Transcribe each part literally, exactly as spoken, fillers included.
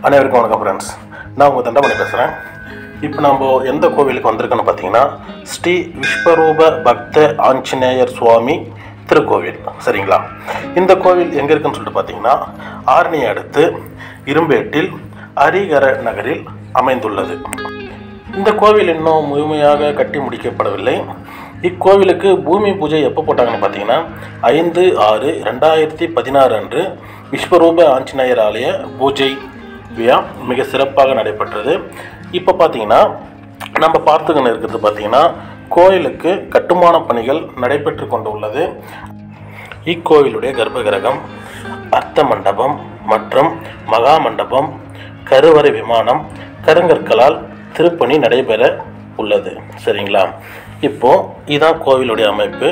அனைவருக்கும் வணக்கம் ஃப்ரெண்ட்ஸ். நான் உங்கள் தண்டமணி பேசுகிறேன். இப்போ நம்ம எந்த கோவிலுக்கு வந்திருக்கோன்னு பார்த்தீங்கன்னா ஸ்ரீ விஸ்வரூப பக்த ஆஞ்சநேயர் சுவாமி திருக்கோவில். சரிங்களா? இந்த கோவில் எங்கே இருக்குன்னு சொல்லிட்டு பார்த்தீங்கன்னா ஆரணியை அடுத்து இரும்பேட்டில் ஹரிகர நகரில் அமைந்துள்ளது. இந்த கோவில் இன்னும் முழுமையாக கட்டி முடிக்கப்படவில்லை. இக்கோவிலுக்கு பூமி பூஜை எப்போ போட்டாங்கன்னு பார்த்தீங்கன்னா ஐந்து ஆறு ரெண்டாயிரத்தி பதினாறு அன்று விஸ்வரூப ஆஞ்சநேயர் ஆலய பூஜை விழா மிக சிறப்பாக நடைபெற்றது. இப்போ பார்த்தீங்கன்னா நம்ம பார்த்துக்கின்னு இருக்கிறது பார்த்தீங்கன்னா கோயிலுக்கு கட்டுமான பணிகள் நடைபெற்று கொண்டு உள்ளது. இக்கோவிலுடைய கர்ப்பகிரகம், அர்த்த மண்டபம் மற்றும் மகா மண்டபம், கருவறை விமானம், கருங்கற்களால் திருப்பணி நடைபெற உள்ளது. சரிங்களா? இப்போ இதான் கோவிலுடைய அமைப்பு.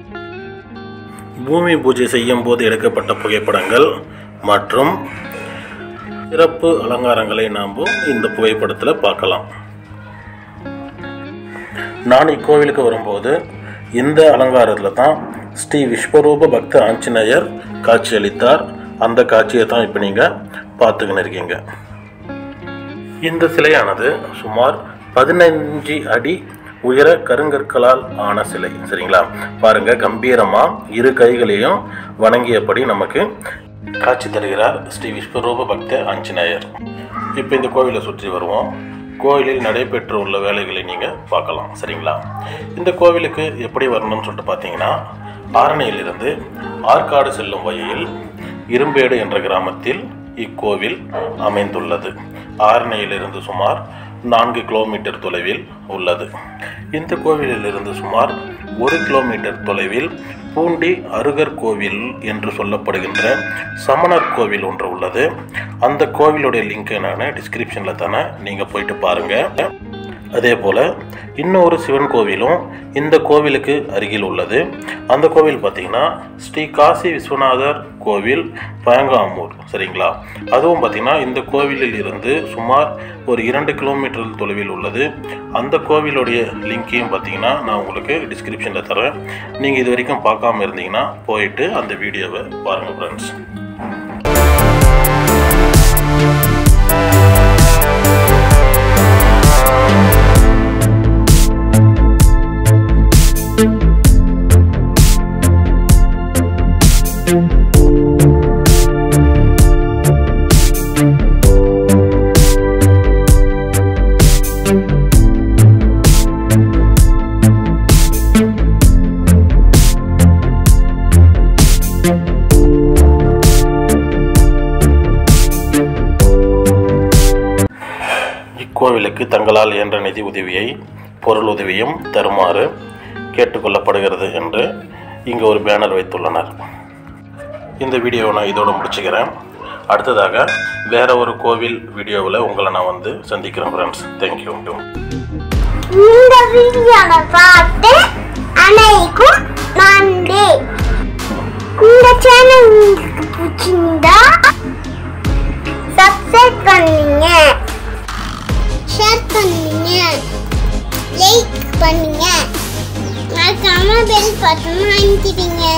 பூமி பூஜை செய்யும் போது எடுக்கப்பட்ட புகைப்படங்கள் மற்றும் சிறப்பு அலங்காரங்களை நாம் இந்த புகைப்படத்தில் பார்க்கலாம். நான் இக்கோவிலுக்கு வரும்போது இந்த அலங்காரத்தில் தான் ஸ்ரீ விஸ்வரூப பக்த ஆஞ்சநேயர் காட்சியளித்தார். அந்த காட்சியை தான் இப்போ நீங்கள் பார்த்துக்கின்னு இருக்கீங்க. இந்த சிலையானது சுமார் பதினஞ்சு அடி உயர கருங்கற்களால் ஆன சிலை. சரிங்களா? பாருங்க, கம்பீரமா இரு கைகளையும் வணங்கியபடி நமக்கு காட்சி தருகிறார் ஸ்ரீ விஸ்வரூப பக்த ஆஞ்சநேயர். இப்போ இந்த கோவிலை சுற்றி வருவோம். கோவிலில் நடைபெற்று உள்ள வேலைகளை நீங்கள் பார்க்கலாம். சரிங்களா? இந்த கோவிலுக்கு எப்படி வரணும்னு சொல்லிட்டு பார்த்தீங்கன்னா ஆரணியிலிருந்து ஆற்காடு செல்லும் வழியில் இரும்பேடு என்ற கிராமத்தில் இக்கோவில் அமைந்துள்ளது. ஆரணியிலிருந்து சுமார் நான்கு கிலோமீட்டர் தொலைவில் உள்ளது. இந்த கோவிலிலிருந்து சுமார் ஒரு கிலோமீட்டர் தொலைவில் பூண்டி அருகர் கோவில் என்று சொல்லப்படுகின்ற சமணர் கோவில் ஒன்று உள்ளது. அந்த கோவிலுடைய லிங்க் நான் டிஸ்கிரிப்ஷனில் தானே, நீங்கள் போயிட்டு பாருங்கள். அதே போல் இன்னொரு சிவன் கோவிலும் இந்த கோவிலுக்கு அருகில் உள்ளது. அந்த கோவில் பார்த்திங்கன்னா ஸ்ரீ காசி விஸ்வநாதர் கோவில் பயங்காமூர். சரிங்களா? அதுவும் பார்த்திங்கன்னா இந்த கோவிலில் இருந்து சுமார் ஒரு இரண்டு கிலோமீட்டர் தொலைவில் உள்ளது. அந்த கோவிலுடைய லிங்கையும் பார்த்திங்கன்னா நான் உங்களுக்கு டிஸ்கிரிப்ஷனில் தரேன். நீங்கள் இது வரைக்கும் பார்க்காம இருந்தீங்கன்னா போயிட்டு அந்த வீடியோவை பாருங்கள் ஃப்ரெண்ட்ஸ். இக்கோவிலுக்கு தங்களால் இயன்ற நிதி உதவியை பொருள் உதவியும் தருமாறு கேட்டுக்கொள்ளப்படுகிறது என்று இங்கே ஒரு பேனர் வைத்துள்ளனர். இந்த வீடியோவை நான் இதோடு முடிச்சுக்கிறேன். அடுத்ததாக வேற ஒரு கோவில் வீடியோவில் உங்களை நான் வந்து சந்திக்கிறேன் ஃப்ரெண்ட்ஸ். தேங்க்யூ. இந்த வீடியோவை பார்த்து அனைவருக்கும் நன்றி. இந்த சேனல் உங்களுக்கு பிடிச்சிருந்தா சப்ஸ்கிரைப் பண்ணுங்க, ஷேர் பண்ணுங்க, லைக் பண்ணுங்க, மறக்காம பெல் பட்டனை அழுத்திடுங்க.